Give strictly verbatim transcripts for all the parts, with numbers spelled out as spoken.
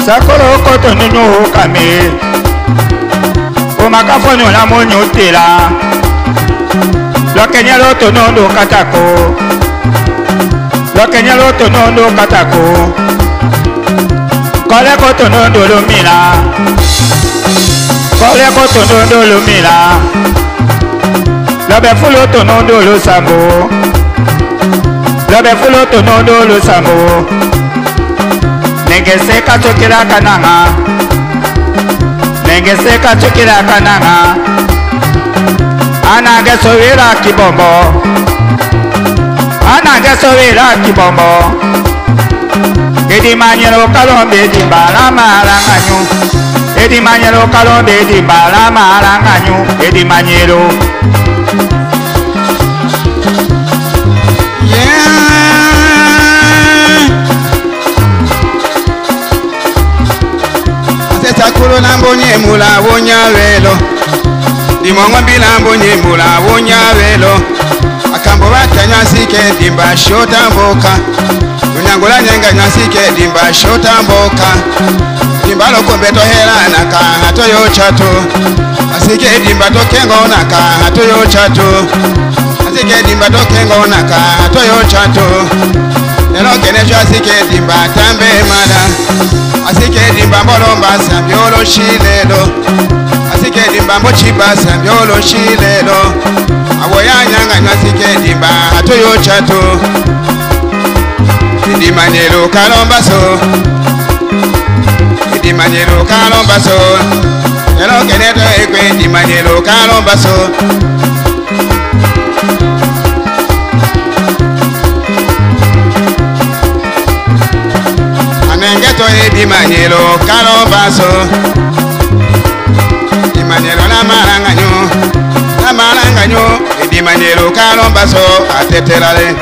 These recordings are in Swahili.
Sakolo koto nunu kame Omakafoni la monyo tela Lokenya loto nondo katako Lokenya loto nondo katako Kole koto nondo lumila Kole koto nondo lumila Lobe fulo to nondo lo sambo Lobe fulo to nondo lo sambo Nengese kachokira kananga Nengese kachokira kananga Anage sowira kibombo Anage sowira kibombo Edi manyero kalombe di bala maranganyu Edi manyero kalombe di bala maranganyu Edi manyero Sakuro nambonye mula wonya velo Dimongwa bila mbonye mula wonya velo Akambo bata nyasike dimba shota mboka Unyangola nyenga nyasike dimba shota mboka Dimba lokombe tohera naka hato yo chato Asike dimba tokengo naka hato yo chato Asike dimba tokengo naka hato yo chato Nelo kenecho asike dimba tambe mada Asike dimba mbolomba sambyolo shilelo Asike dimba mbochiba sambyolo shilelo Awoyanyanga nyasike dimba atoyo chato Idimanyelo kalombaso Idimanyelo kalombaso Nelo keneto ekwe idimanyelo kalombaso Nengeto ebi manyelo kalombaso Imanyelo la maranganyo La maranganyo ebi manyelo kalombaso Tetela le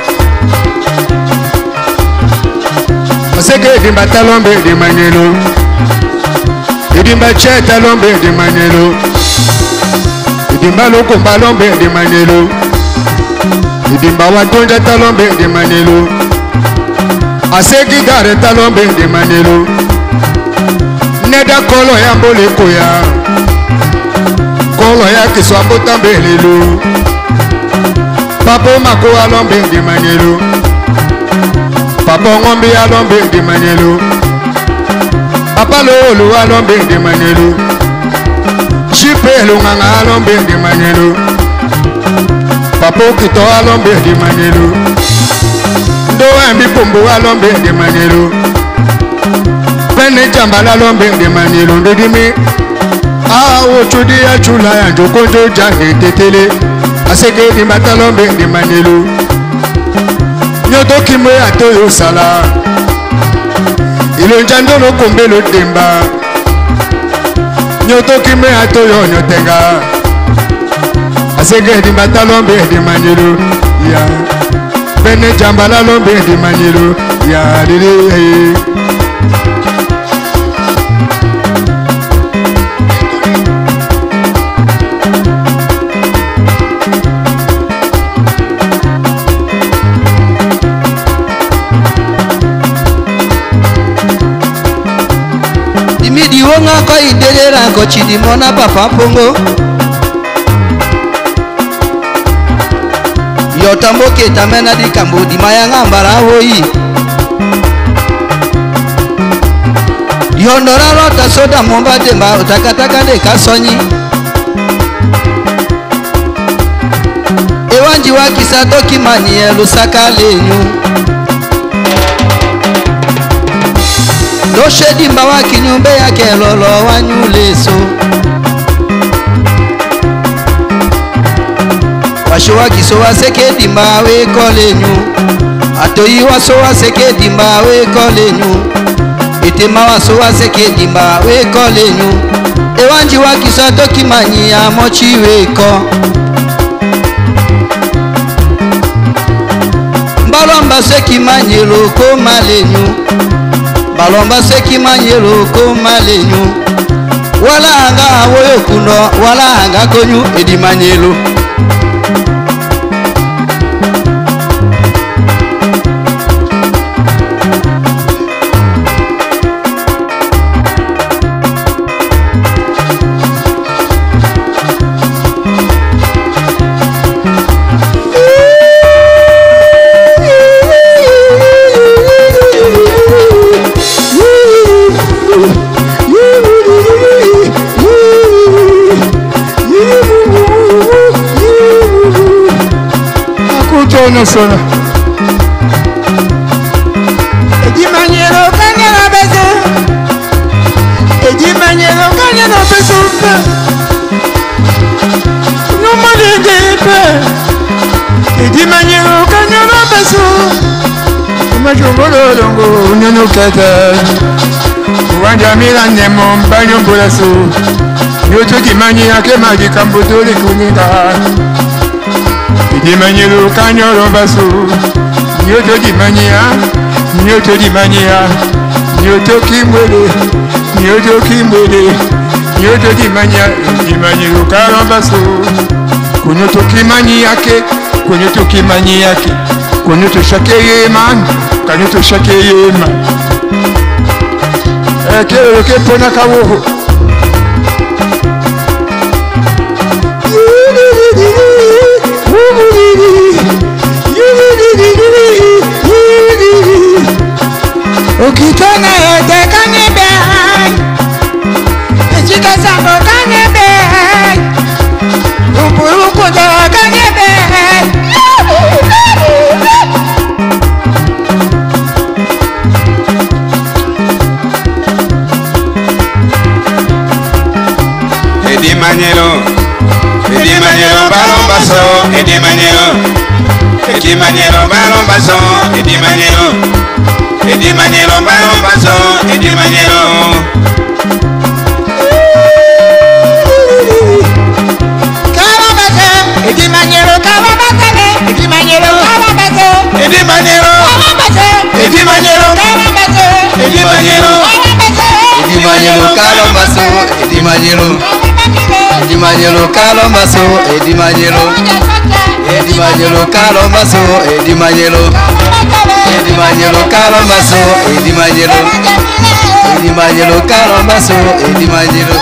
Oseke edimba talombe edi manyelo Edimba Chez talombe edi manyelo Edimba Lokombe lombe edi manyelo Edimba Watonja talombe edi manyelo Aseki gare talombe de manelo Neda kolo ya mbole koya Kolo ya kiswa mbota mbelelo Papo mako alombe de manelo Papo ngombe alombe de manelo Papa lolo alombe de manelo Shipelo nganga alombe de manelo Papo kito alombe de manelo Do ambi pombo alombe de manelo Pene jambala alombe de manelo Ndodimi Awo chudi ya chula ya njokonjo jange tetele Aseke di matalombe de manelo Nyoto kimwe atoyo sala Ilo njando Lokombe lo demba Nyoto kimwe atoyo nyotenga Aseke di matalombe de manelo Ya Bene jambala lombe di manilo ya lili Dimidi wonga ko idelera ko chidimona papa pongo Yotamboke tamena di kambo di mayanga mbara hoi Yondora rota soda momba demba utakataka de kasonyi Ewanji wa kisato kimani ya lusaka lenyu Doshe dimba wa kinyumbe ya kelolo wanyu leso Washowa kisowa seke dimba we kolenyu Atoyi wasowa seke dimba we kolenyu Itema wasowa seke dimba we kolenyu Ewanji wa kisato kimanyi ya mochi weko Mbalomba seki manyi loko malenyu Balomba seki manyi loko malenyu Wala hanga awoyo kuno Wala hanga konyu edi manyelo sona. Edi maniero kanya na bezo. Edi maniero kanya na bezo. No madenge pe. Edi maniero kanya na bezo. Majongolo dongo nyono kete. Wanja mila nemo mbanyo mbulasu. Yoto di mani ake magi kambuto li kunika. Edi maniero kanya na bezo. Yoto di mania, yoto di mania, yoto kimwele, yoto kimwele, yoto di mania, di maniero karambaso. Kunyoto kimaniake, kunyoto kimaniake, kunyoto shakeye man, kunyoto shakeye man. Eke oke pona kawo. Okitona yote kanebe, echika sambo kanebe, upuru kudo kanebe. Edi Maniero, Edi Maniero balon basso, Edi Maniero, Edi Maniero balon basso, Edi Maniero. Edi Maniero balon basso, Edi Maniero. Calabazo, Edi Maniero, calabazo, Edi Maniero, calabazo, Edi Maniero, calabazo, Edi Maniero, calabazo, Edi Maniero, Edi Maniero, calabazo, Edi Maniero, Edi Maniero, calabazo, Edi Maniero, Edi Maniero, calabazo, Edi Maniero. Edi Maniero Calambasso, Edi Maniero, Edi Maniero Calambasso, Edi Maniero.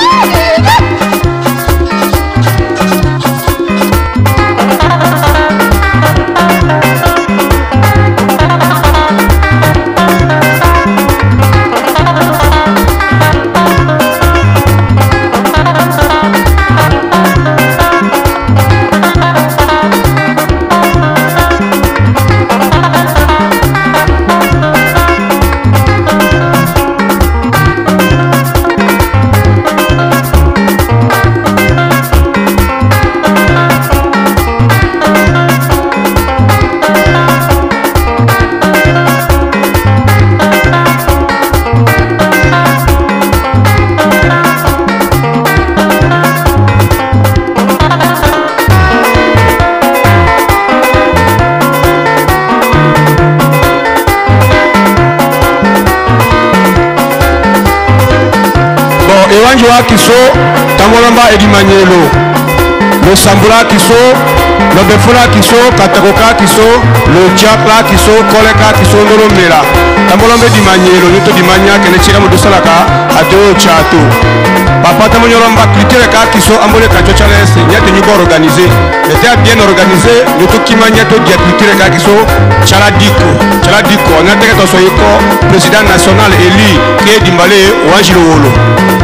Ewanjwa kiso, tamolamba Edi Maniero. Le sambula kiso, le befula kiso, katakoka kiso, le diakla kiso, koleka kiso, nolombela. Tamolamba Edi Maniero, nuto di mania que ne tira mo dosalaka, adeo chato. Papa tamolamba critere ka kiso, ambole kancho chales, nyate nyuko organisé. Était bien organisé, nuto kimanya to dia critere ka kiso, chaladiko, chaladiko, ngate ka to soyiko, président national élu, ke dimbale, wajilo wolo.